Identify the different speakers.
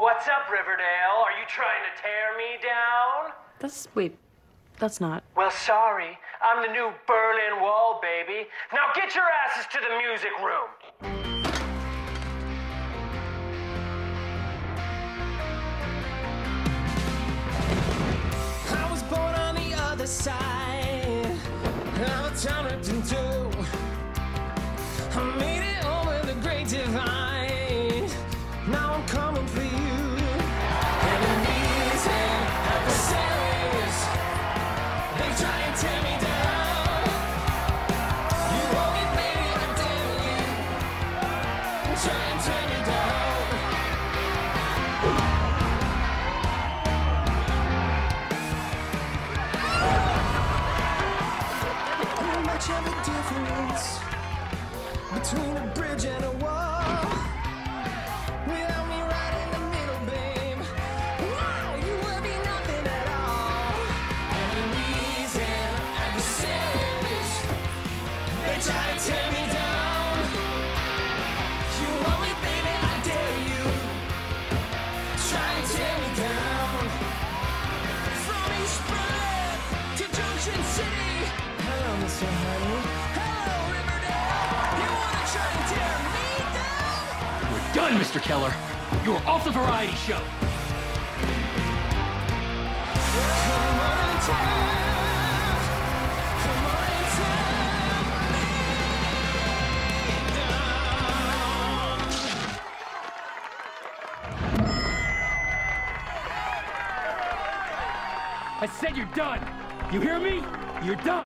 Speaker 1: What's up, Riverdale? Are you trying to tear me down?
Speaker 2: Wait, that's not.
Speaker 1: Well, sorry. I'm the new Berlin Wall, baby. Now get your asses to the music room.
Speaker 3: I was born on the other side of a town ripped in two. I made it over the great divide. Now I'm coming for you. Enemies and adversaries, they try and tear me down. You owe me, baby, I dare you. Try and tear me down. Much of a difference between a bridge and a wall. Without me right in the middle, babe, wow, you would be nothing at all. Enemies and adversaries, they try to tear me down. You want me, baby, I dare you. Try to tear me down. From East Berlin to Junction City. Hello, Mr. Honey. Hello, Riverdale. You wanna try and tear me down?
Speaker 4: We're done, Mr. Keller. You're off the variety show.
Speaker 3: Come on and tear. Come on and tear me down.
Speaker 4: I said you're done. You hear me? You're done.